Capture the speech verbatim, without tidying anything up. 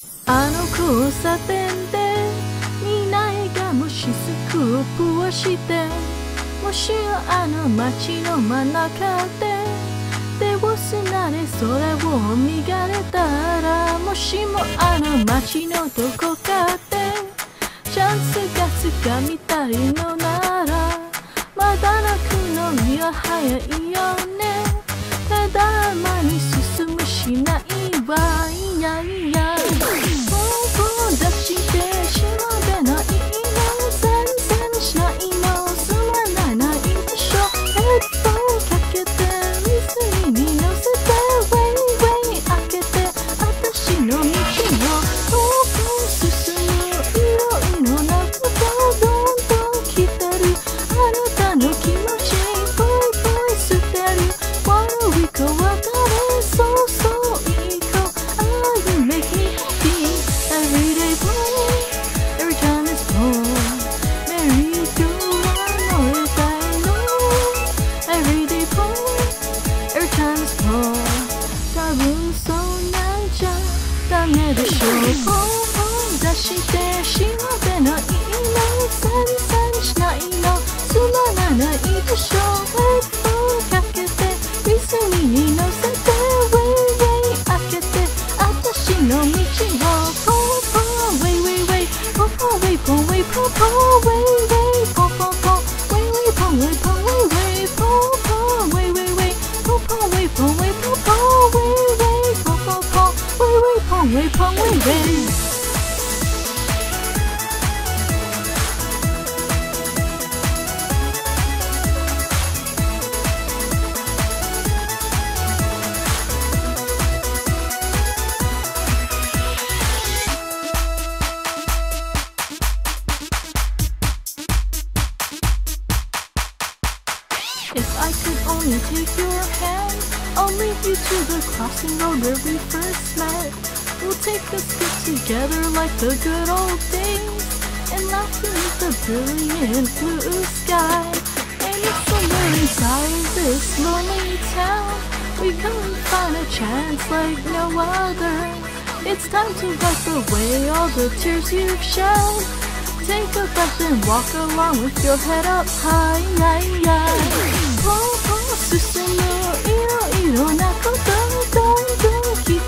あの交差点で皆笑顔しスクープをして、もしあの街の真ん中で手をつなでそれを見られたら、もしもあの街のどこかでチャンスがつかみたいのなら、まだ泣くのには早いよね。ただ前に進むしないわ。いやいやポンポン出してしまべないの、全然しないの、つまらないでしょ。ヘッドホンかけて水に乗せてウェイウェイ開けて私の道をポンポン進む。いろいろなことどんどん来てる。あなたの気持ちぽいぽい捨てる。Wanna we go 別れそうそう行こう。Ah, you make me happy every day boy, every time it's born. Merry go round 乗れたいの every day boy, every time it's born. 多分そうなんじゃダメでしょう。ポンポン出してしまべないの、全然しないの、つまらないでしょ。ヘッドホンかけてリズムに乗せてウェイウェイ開けて私の道をポンポンウェイウェイウェイポンポンウェイポンウェイポンポンウェイウェイポンポンポンウェイウェイポンウェイポンウェイウェイポンポンウェイウェイウェイポンポンウェイポンウェイポンポンウェイウェイポンポンポンウェイウェイポンウェイポンウェイウェイ。If I could only take your hand, I'll lead you to the crossing road where we first met. We'll take a skip together like the good old days, and laugh beneath the brilliant blue sky. And if somewhere inside this lonely town we couldn't find a chance like no other, it's time to wipe away all the tears you've shed. Take a breath and walk along with your head up high. ポンポン進むいろいろなことどんどん来